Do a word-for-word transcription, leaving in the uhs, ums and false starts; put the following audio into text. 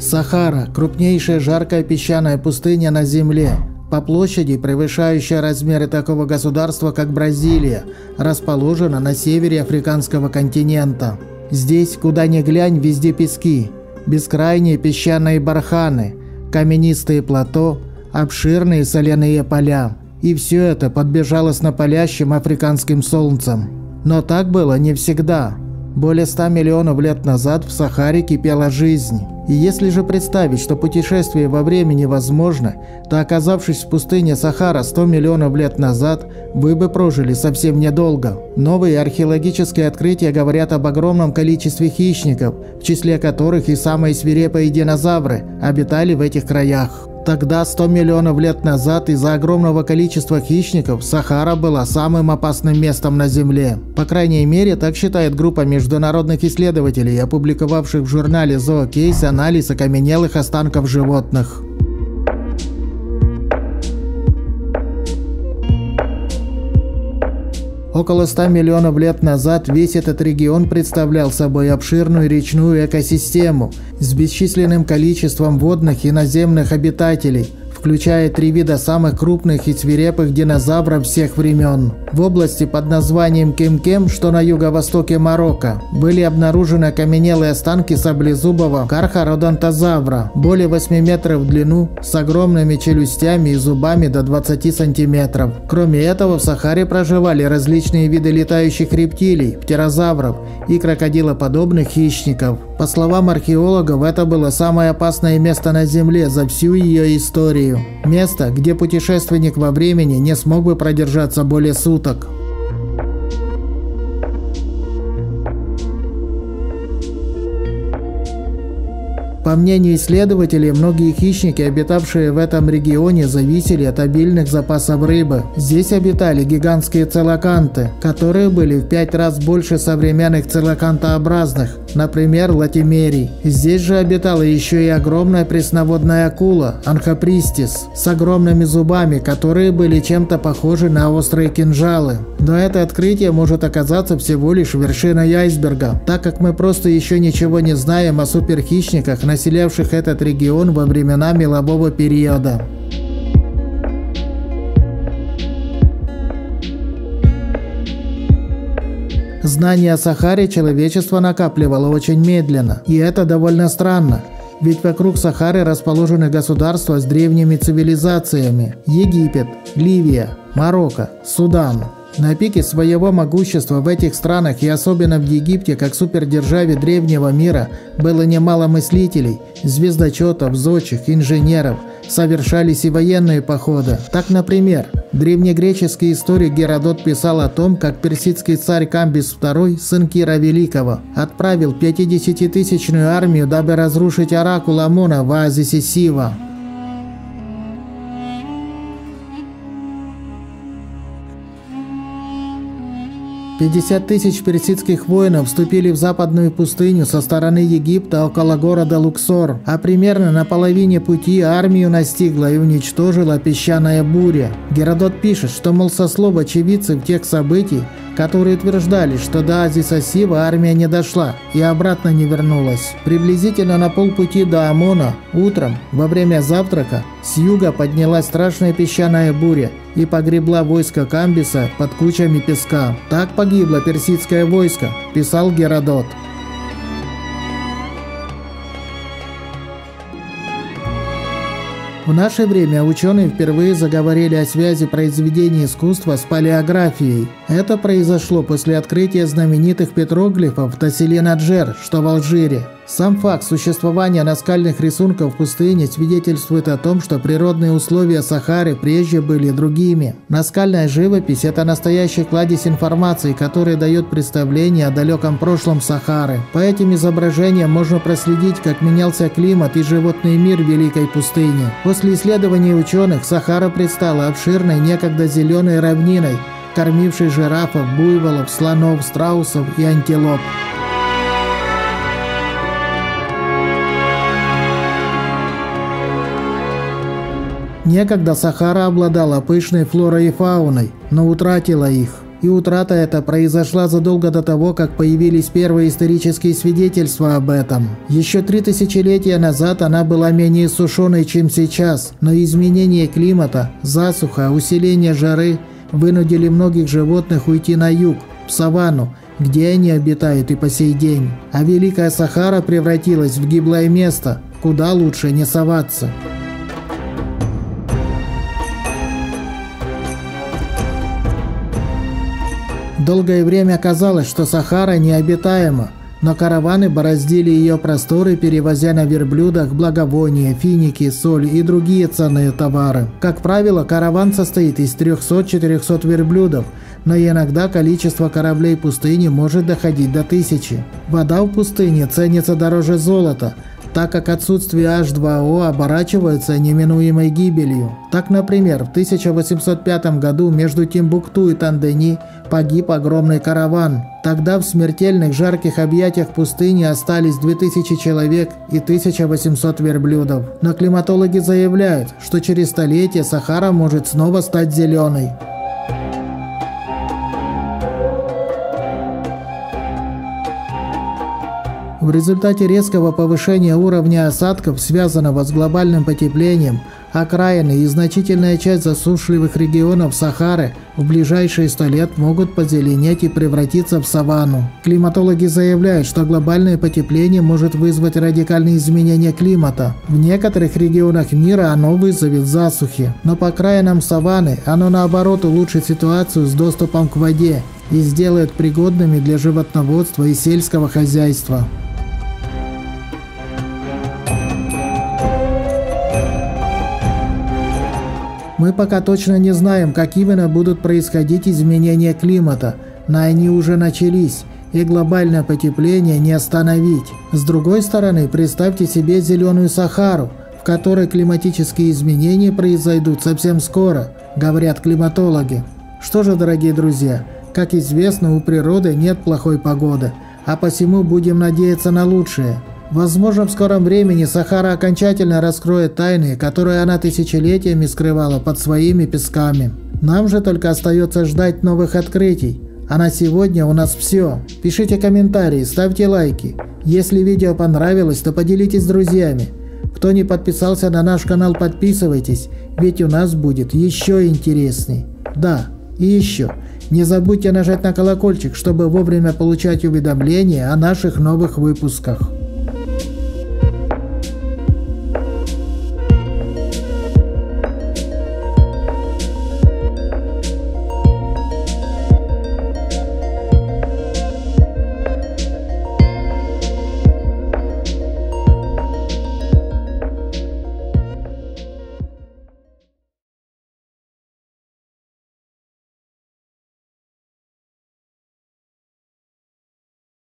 Сахара – крупнейшая жаркая песчаная пустыня на Земле, по площади превышающая размеры такого государства, как Бразилия, расположена на севере африканского континента. Здесь, куда ни глянь, везде пески, бескрайние песчаные барханы, каменистые плато, обширные соляные поля. И все это под безжалостно палящим африканским солнцем. Но так было не всегда. Более ста миллионов лет назад в Сахаре кипела жизнь. И если же представить, что путешествие во времени возможно, то, оказавшись в пустыне Сахара сто миллионов лет назад, вы бы прожили совсем недолго. Новые археологические открытия говорят об огромном количестве хищников, в числе которых и самые свирепые динозавры обитали в этих краях. Тогда, сто миллионов лет назад, из-за огромного количества хищников, Сахара была самым опасным местом на Земле. По крайней мере, так считает группа международных исследователей, опубликовавших в журнале Zookeys анализ окаменелых останков животных. Около ста миллионов лет назад весь этот регион представлял собой обширную речную экосистему с бесчисленным количеством водных и наземных обитателей, включая три вида самых крупных и свирепых динозавров всех времен. В области под названием Кем-Кем, что на юго-востоке Марокко, были обнаружены окаменелые останки саблезубого кархародонтозавра, более восьми метров в длину, с огромными челюстями и зубами до двадцати сантиметров. Кроме этого, в Сахаре проживали различные виды летающих рептилий, птерозавров и крокодилоподобных хищников. По словам археологов, это было самое опасное место на Земле за всю ее историю. Место, где путешественник во времени не смог бы продержаться более суток. По мнению исследователей, многие хищники, обитавшие в этом регионе, зависели от обильных запасов рыбы. Здесь обитали гигантские целоканты, которые были в пять раз больше современных целокантообразных, например, латимерий. Здесь же обитала еще и огромная пресноводная акула, анхопристис, с огромными зубами, которые были чем-то похожи на острые кинжалы. Но это открытие может оказаться всего лишь вершиной айсберга, так как мы просто еще ничего не знаем о суперхищниках, населявших этот регион во времена мелового периода. Знания о Сахаре человечество накапливало очень медленно, и это довольно странно. Ведь вокруг Сахары расположены государства с древними цивилизациями – Египет, Ливия, Марокко, Судан. На пике своего могущества в этих странах и особенно в Египте, как супердержаве древнего мира, было немало мыслителей, звездочетов, зодчих, инженеров, совершались и военные походы. Так, например, древнегреческий историк Геродот писал о том, как персидский царь Камбис второй, сын Кира Великого, отправил пятидесятитысячную армию, дабы разрушить оракул Амона в оазисе Сива. пятьдесят тысяч персидских воинов вступили в западную пустыню со стороны Египта около города Луксор, а примерно на половине пути армию настигла и уничтожила песчаная буря. Геродот пишет, что, мол, со слов очевидцев тех событий, которые утверждали, что до оазиса Сива армия не дошла и обратно не вернулась. Приблизительно на полпути до Амона утром, во время завтрака, с юга поднялась страшная песчаная буря и погребла войско Камбиса под кучами песка. Так погибло персидское войско, писал Геродот. В наше время ученые впервые заговорили о связи произведений искусства с палеографией. Это произошло после открытия знаменитых петроглифов в Тассили-Наджер, что в Алжире. Сам факт существования наскальных рисунков в пустыне свидетельствует о том, что природные условия Сахары прежде были другими. Наскальная живопись – это настоящий кладезь информации, который дает представление о далеком прошлом Сахары. По этим изображениям можно проследить, как менялся климат и животный мир Великой пустыни. После исследований ученых Сахара предстала обширной, некогда зеленой равниной, кормившей жирафов, буйволов, слонов, страусов и антилоп. Некогда Сахара обладала пышной флорой и фауной, но утратила их. И утрата эта произошла задолго до того, как появились первые исторические свидетельства об этом. Еще три тысячелетия назад она была менее сушеной, чем сейчас, но изменение климата, засуха, усиление жары вынудили многих животных уйти на юг, в саванну, где они обитают и по сей день. А Великая Сахара превратилась в гиблое место, куда лучше не соваться. Долгое время казалось, что Сахара необитаема, но караваны бороздили ее просторы, перевозя на верблюдах благовония, финики, соль и другие ценные товары. Как правило, караван состоит из трёхсот-четырёхсот верблюдов, но иногда количество кораблей пустыни может доходить до тысячи. Вода в пустыне ценится дороже золота, так как отсутствие эйч два о оборачивается неминуемой гибелью. Так, например, в тысяча восемьсот пятом году между Тимбукту и Тандени погиб огромный караван. Тогда в смертельных жарких объятиях пустыни остались две тысячи человек и тысяча восемьсот верблюдов. Но климатологи заявляют, что через столетие Сахара может снова стать зеленой. В результате резкого повышения уровня осадков, связанного с глобальным потеплением, окраины и значительная часть засушливых регионов Сахары в ближайшие сто лет могут позеленеть и превратиться в саванну. Климатологи заявляют, что глобальное потепление может вызвать радикальные изменения климата. В некоторых регионах мира оно вызовет засухи, но по окраинам саванны оно наоборот улучшит ситуацию с доступом к воде и сделает пригодными для животноводства и сельского хозяйства. Мы пока точно не знаем, как именно будут происходить изменения климата, но они уже начались, и глобальное потепление не остановить. С другой стороны, представьте себе зеленую Сахару, в которой климатические изменения произойдут совсем скоро, говорят климатологи. Что же, дорогие друзья, как известно, у природы нет плохой погоды, а посему будем надеяться на лучшее. Возможно, в скором времени Сахара окончательно раскроет тайны, которые она тысячелетиями скрывала под своими песками. Нам же только остается ждать новых открытий. А на сегодня у нас все. Пишите комментарии, ставьте лайки. Если видео понравилось, то поделитесь с друзьями. Кто не подписался на наш канал, подписывайтесь, ведь у нас будет еще интересней. Да, и еще. Не забудьте нажать на колокольчик, чтобы вовремя получать уведомления о наших новых выпусках.